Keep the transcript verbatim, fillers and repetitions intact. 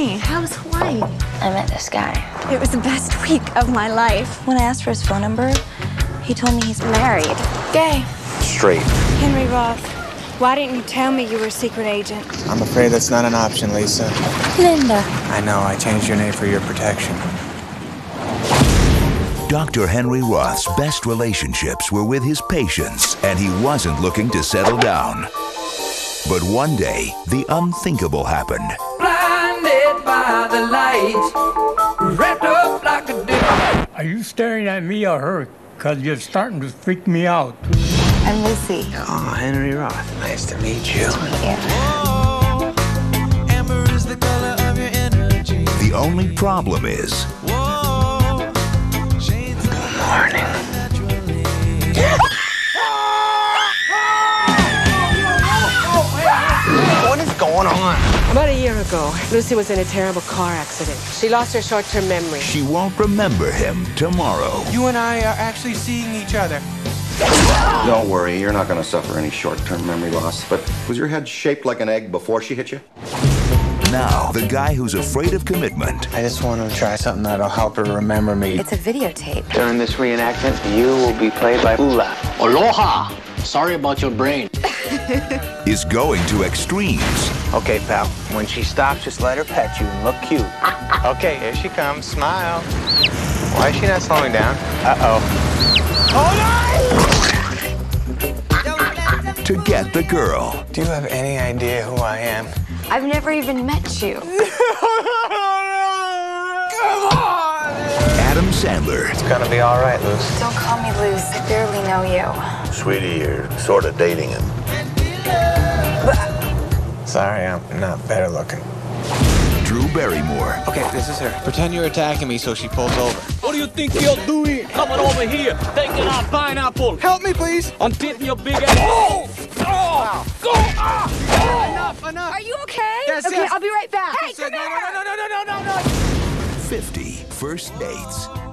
me. How was Hawaii? I met this guy. It was the best week of my life. When I asked for his phone number, he told me he's married. Gay. Straight. Henry Roth, why didn't you tell me you were a secret agent? I'm afraid that's not an option, Lisa. Linda. I know, I changed your name for your protection. Doctor Henry Roth's best relationships were with his patients, and he wasn't looking to settle down. But one day, the unthinkable happened. Blinded by the light, wrapped up like a dick. Are you staring at me or her? Because you're starting to freak me out. I'm Lucy. Oh, Henry Roth. Nice to meet you. Whoa, amber is the color of your energy. The only problem is... Whoa, shades of Morning. What is going on? About a year ago, Lucy was in a terrible car accident. She lost her short-term memory. she won't remember him tomorrow. You and I are actually seeing each other. Don't worry, you're not going to suffer any short-term memory loss. But was your head shaped like an egg before she hit you? Now, the guy who's afraid of commitment I just want to try something that'll help her remember me. It's a videotape. During this reenactment, you will be played by Ula. Aloha! Sorry about your brain. is going to extremes. Okay, pal. When she stops, just let her pet you and look cute. Okay, here she comes. Smile. Why is she not slowing down? Uh-oh. To get the girl. Do you have any idea who I am? I've never even met you. Adam Sandler. It's gonna be all right, Luce. Don't call me Luz. I barely know you. Sweetie, you're sort of dating him. Sorry, I'm not better looking. Drew Barrymore. Okay, this is her. Pretend you're attacking me so she pulls over. What do you think you're doing? Coming over here, taking our pineapple. Help me, please. I'm tipping your big ass. Oh! Oh! Go! Ah! Enough, enough. Are you okay? Yes, okay, yes. I'll be right back. Hey, That's it. come No, here! no, no, no, no, no, no, no. fifty First Dates.